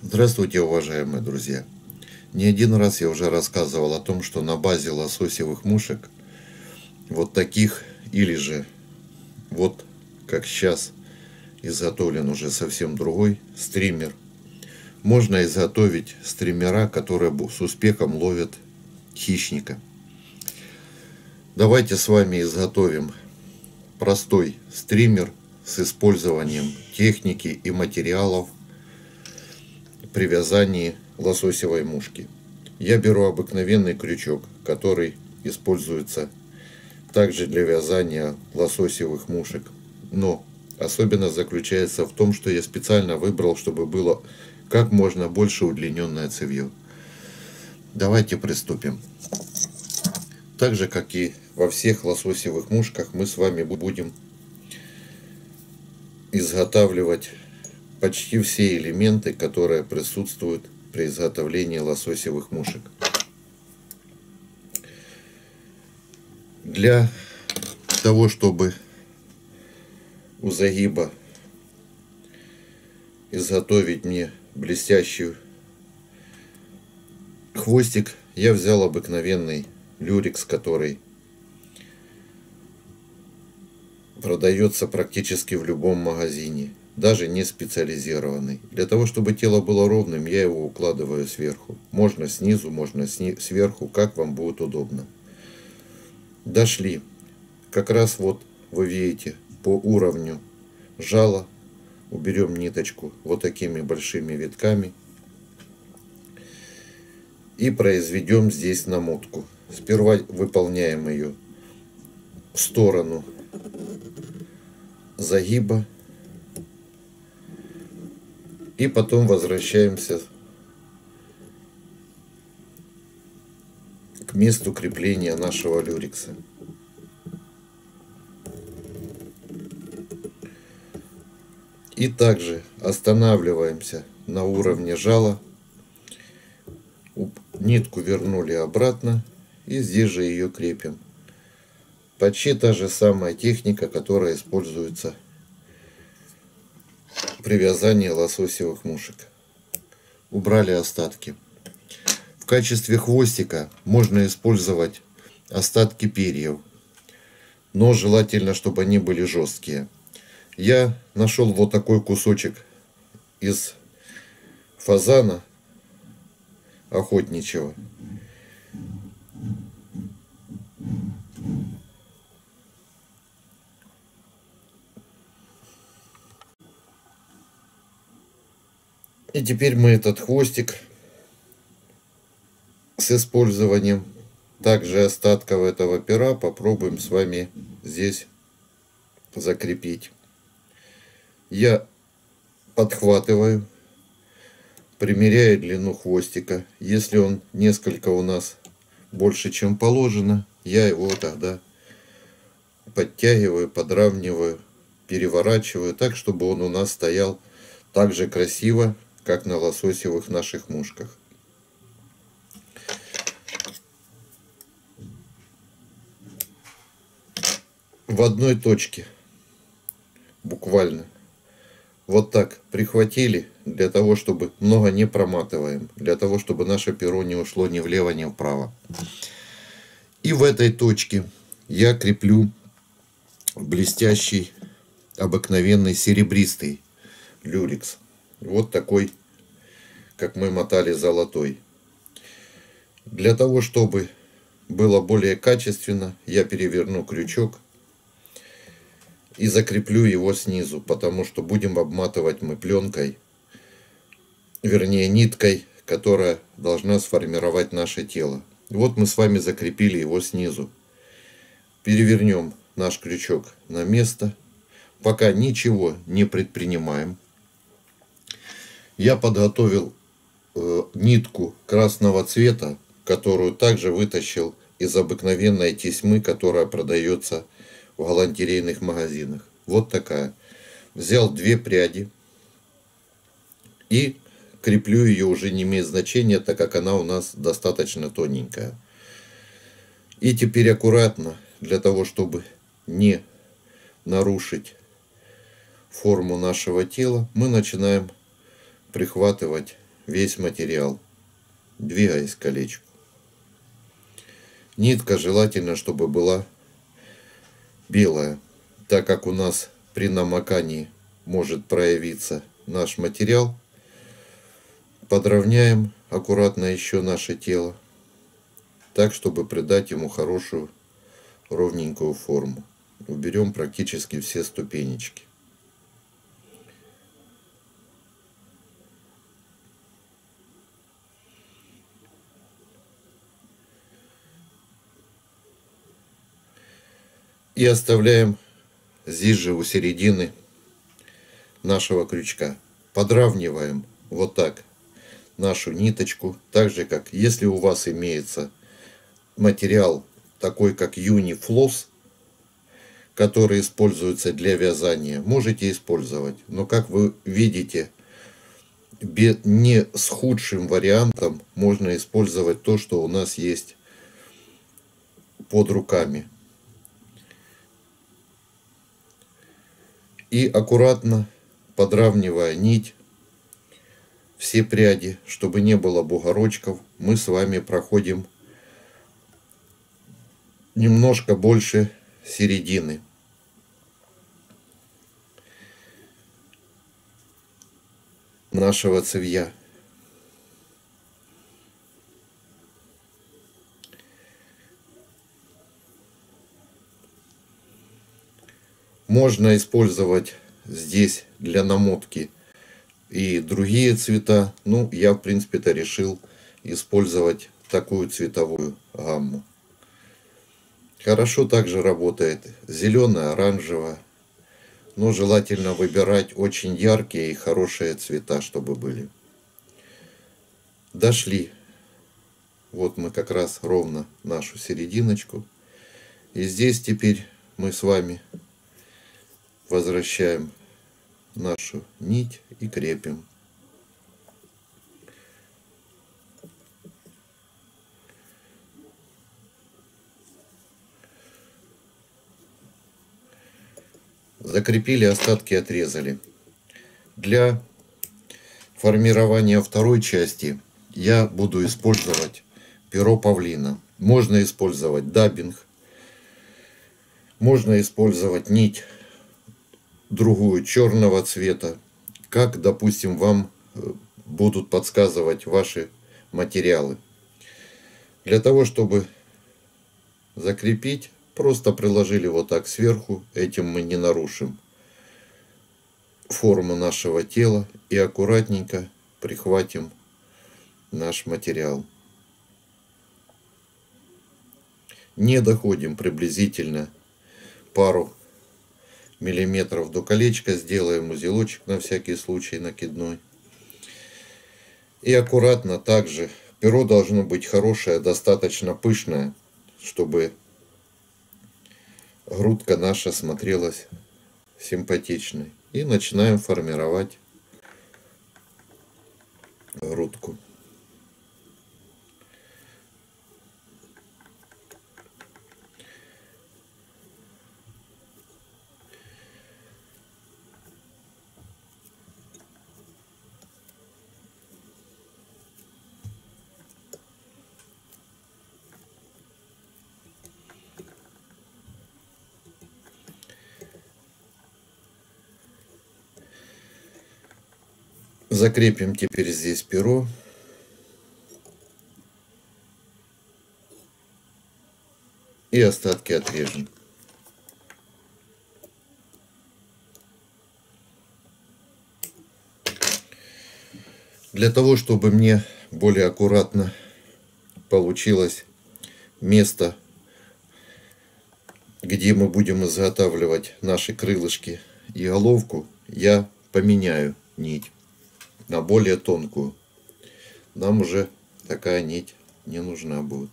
Здравствуйте, уважаемые друзья! Не один раз я уже рассказывал о том, что на базе лососевых мушек, вот таких, или же вот как сейчас изготовлен уже совсем другой стример, можно изготовить стримера, которые с успехом ловят хищника. Давайте с вами изготовим простой стример с использованием техники и материалов при вязании лососевой мушки. Я беру обыкновенный крючок, который используется также для вязания лососевых мушек. Но особенность заключается в том, что я специально выбрал, чтобы было как можно больше удлиненное цевье. Давайте приступим. Так же, как и во всех лососевых мушках, мы с вами будем изготавливать почти все элементы, которые присутствуют при изготовлении лососевых мушек. Для того, чтобы у загиба изготовить мне блестящий хвостик, я взял обыкновенный люрекс, который продается практически в любом магазине, даже не специализированный. Для того, чтобы тело было ровным, я его укладываю сверху. Можно снизу, можно сверху, как вам будет удобно. Дошли. Как раз вот вы видите по уровню жала. Уберем ниточку вот такими большими витками. И произведем здесь намотку. Сперва выполняем ее в сторону загиба. И потом возвращаемся к месту крепления нашего люрекса. И также останавливаемся на уровне жала. Нитку вернули обратно. И здесь же ее крепим. Почти та же самая техника, которая используется при вязании лососевых мушек. Убрали остатки. В качестве хвостика можно использовать остатки перьев, но желательно, чтобы они были жесткие. Я нашел вот такой кусочек из фазана охотничьего. И теперь мы этот хвостик с использованием также остатков этого пера попробуем с вами здесь закрепить. Я подхватываю, примеряю длину хвостика. Если он несколько у нас больше, чем положено, я его тогда подтягиваю, подравниваю, переворачиваю так, чтобы он у нас стоял так же красиво, как на лососевых наших мушках. В одной точке, буквально, вот так прихватили, для того, чтобы много не проматываем, для того, чтобы наше перо не ушло ни влево, ни вправо. И в этой точке я креплю блестящий, обыкновенный серебристый люрекс. Вот такой, как мы мотали, золотой. Для того, чтобы было более качественно, я переверну крючок и закреплю его снизу, потому что будем обматывать мы пленкой, вернее ниткой, которая должна сформировать наше тело. Вот мы с вами закрепили его снизу. Перевернем наш крючок на место. Пока ничего не предпринимаем. Я подготовил нитку красного цвета, которую также вытащил из обыкновенной тесьмы, которая продается в галантерейных магазинах. Вот такая. Взял 2 пряди и креплю ее, уже не имеет значения, так как она у нас достаточно тоненькая. И теперь аккуратно, для того, чтобы не нарушить форму нашего тела, мы начинаем прихватывать весь материал, двигаясь к колечку. Нитка желательно, чтобы была белая, так как у нас при намокании может проявиться наш материал. Подровняем аккуратно еще наше тело, так, чтобы придать ему хорошую ровненькую форму. Уберем практически все ступенечки. И оставляем здесь же у середины нашего крючка. Подравниваем вот так нашу ниточку, так же как если у вас имеется материал такой как Юнифлосс, который используется для вязания, можете использовать. Но как вы видите, не с худшим вариантом можно использовать то, что у нас есть под руками. И аккуратно подравнивая нить, все пряди, чтобы не было бугорочков, мы с вами проходим немножко больше середины. Нашего цевья. Можно использовать здесь для намотки и другие цвета. Ну, я в принципе-то решил использовать такую цветовую гамму. Хорошо также работает зеленая, оранжевая. Но желательно выбирать очень яркие и хорошие цвета, чтобы были. Дошли. Вот мы как раз ровно нашу серединочку. И здесь теперь мы с вами возвращаем нашу нить и крепим. Закрепили, остатки отрезали. Для формирования второй части я буду использовать перо павлина. Можно использовать даббинг, можно использовать нить другую черного цвета, как, допустим, вам будут подсказывать ваши материалы. Для того, чтобы закрепить, просто приложили вот так сверху, этим мы не нарушим форму нашего тела и аккуратненько прихватим наш материал. Не доходим приблизительно пару миллиметров до колечка, сделаем узелочек на всякий случай накидной. И аккуратно также, перо должно быть хорошее, достаточно пышное, чтобы грудка наша смотрелась симпатичной. И начинаем формировать грудку. Закрепим теперь здесь перо. И остатки отрежем. Для того, чтобы мне более аккуратно получилось место, где мы будем изготавливать наши крылышки и головку, я поменяю нить на более тонкую. Нам уже такая нить не нужна будет.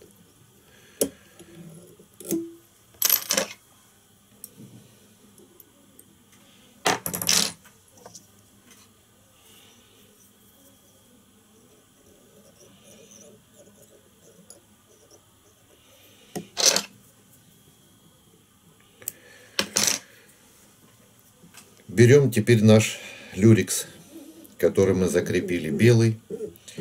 Берем теперь наш люрекс, который мы закрепили, белый,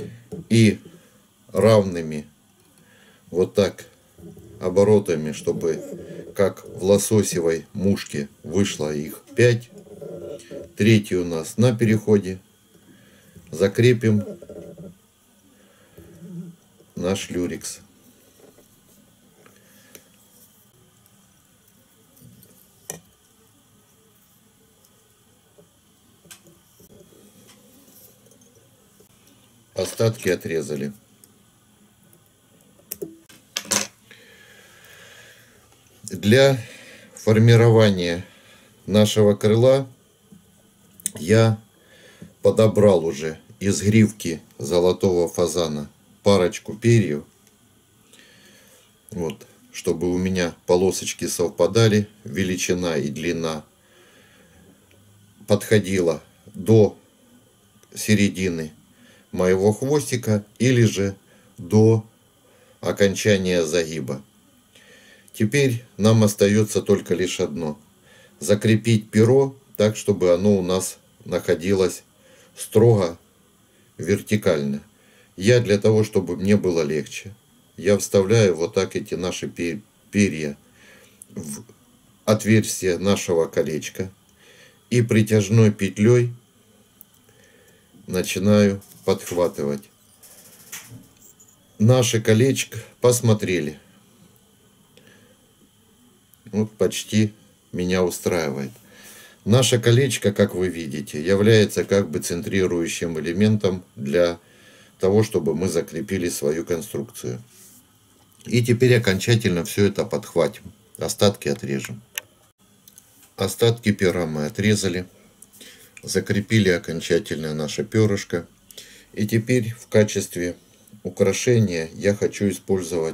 и равными вот так оборотами, чтобы как в лососевой мушке вышло их 5. Третий у нас на переходе. Закрепим наш люрикс. Остатки отрезали. Для формирования нашего крыла я подобрал уже из гривки золотого фазана парочку перьев. Вот, чтобы у меня полосочки совпадали, величина и длина подходила до середины моего хвостика или же до окончания загиба. Теперь нам остается только лишь одно: закрепить перо так, чтобы оно у нас находилось строго вертикально. Я для того, чтобы мне было легче, я вставляю вот так эти наши перья в отверстие нашего колечка и притяжной петлей начинаю подхватывать. Наше колечко посмотрели. Вот почти меня устраивает. Наше колечко, как вы видите, является как бы центрирующим элементом для того, чтобы мы закрепили свою конструкцию. И теперь окончательно все это подхватим. Остатки отрежем. Остатки пера мы отрезали. Закрепили окончательно наше перышко. И теперь в качестве украшения я хочу использовать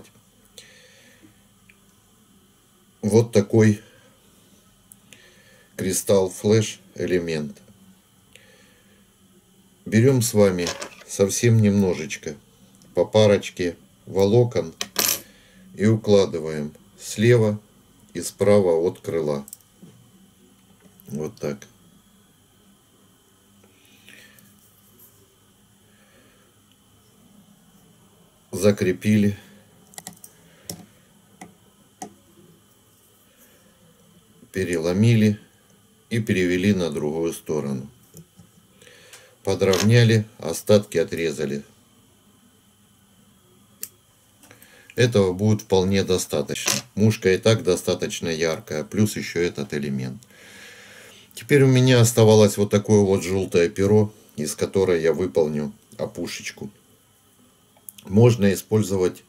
вот такой кристалл флеш элемент. Берем с вами совсем немножечко, по парочке волокон, и укладываем слева и справа от крыла. Вот так. Закрепили. Переломили и перевели на другую сторону. Подровняли, остатки отрезали. Этого будет вполне достаточно. Мушка и так достаточно яркая, плюс еще этот элемент. Теперь у меня оставалось вот такое вот желтое перо, из которой я выполню опушечку. Можно использовать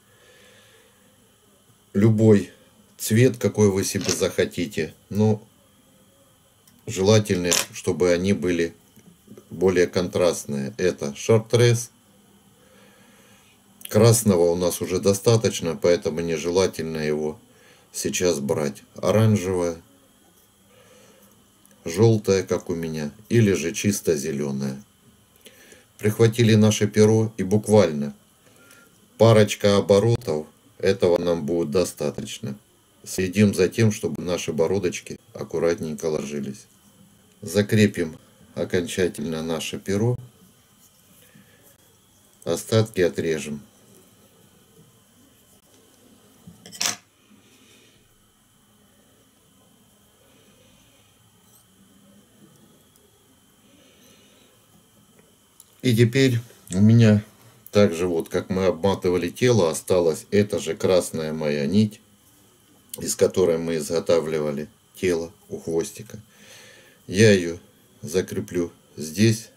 любой цвет, какой вы себе захотите, но желательно, чтобы они были более контрастные. Это шартрез. Красного у нас уже достаточно, поэтому нежелательно его сейчас брать. Оранжевое, желтое, как у меня, или же чисто зеленое. Прихватили наше перо, и буквально парочка оборотов этого нам будет достаточно. Следим за тем, чтобы наши бородочки аккуратненько ложились. Закрепим окончательно наше перо. Остатки отрежем. И теперь у меня также вот, как мы обматывали тело, осталась эта же красная моя нить, из которой мы изготавливали тело у хвостика. Я ее закреплю здесь,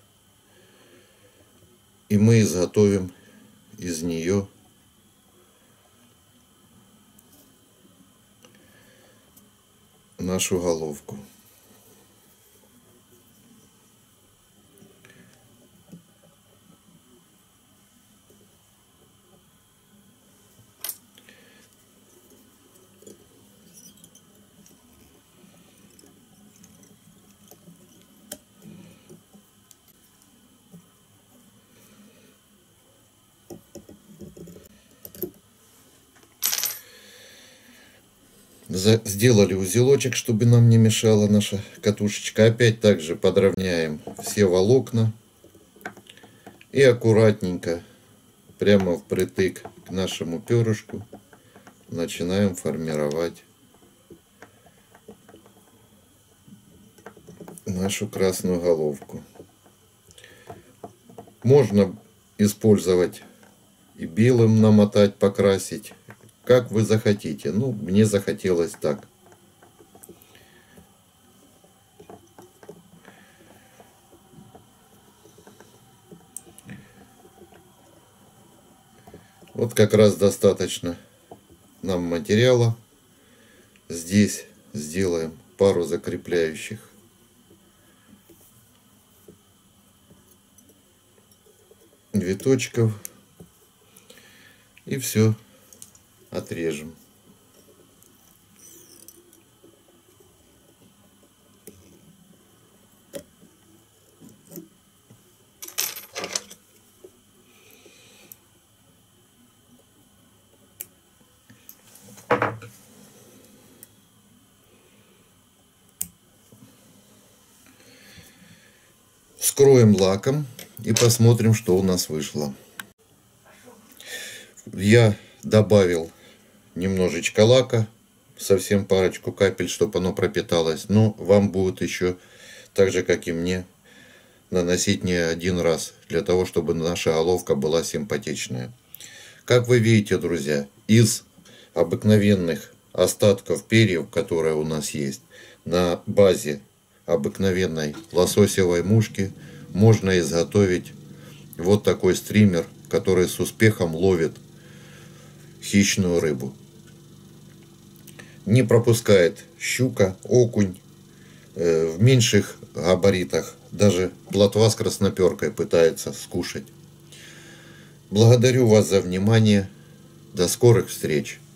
и мы изготовим из нее нашу головку. Сделали узелочек, чтобы нам не мешала наша катушечка. Опять также подровняем все волокна и аккуратненько прямо впритык к нашему перышку начинаем формировать нашу красную головку. Можно использовать и белым намотать, покрасить, как вы захотите. Ну, мне захотелось так. Вот как раз достаточно нам материала. Здесь сделаем пару закрепляющих виточков и все отрежем. Скроем лаком и посмотрим, что у нас вышло. Я добавил немножечко лака, совсем парочку капель, чтобы оно пропиталось. Но вам будет еще, так же как и мне, наносить не один раз, для того, чтобы наша головка была симпатичная. Как вы видите, друзья, из обыкновенных остатков перьев, которые у нас есть, на базе обыкновенной лососевой мушки можно изготовить вот такой стример, который с успехом ловит хищную рыбу. Не пропускает щука, окунь. В меньших габаритах даже плотва с красноперкой пытается скушать. Благодарю вас за внимание. До скорых встреч!